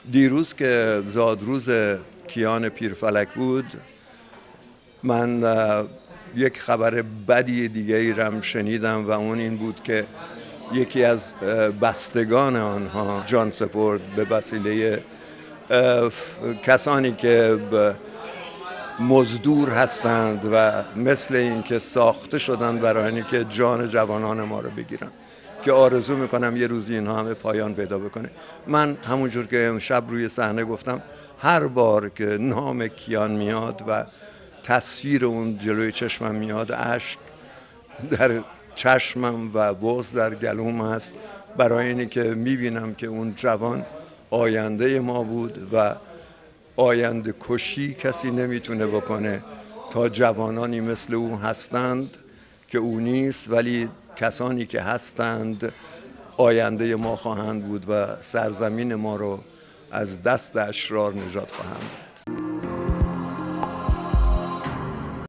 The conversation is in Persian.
دیروز که زادروز کیان پیرفلک بود، من یک خبر بدی دیگه ای رم شنیدم و اون این بود که یکی از بستگان آنها جان سپرد به وسیله کسانی که مزدور هستند و مثل این که ساخته شدند برای اینکه جان جوانان ما رو بگیرن، که آرزو میکنم یه روزی اینها همه پایان پیدا بکنه. من همونجور که امشب روی صحنه گفتم، هر بار که نام کیان میاد و تصویر اون جلوی چشمم میاد، اشک در چشمم و بغض در گلوم هست، برای اینی که میبینم که اون جوان آینده ما بود و آینده کشی کسی نمیتونه بکنه تا جوانانی مثل او هستند که او نیست، ولی کسانی که هستند آینده ما خواهند بود و سرزمین ما رو از دست اشرار نجات خواهند.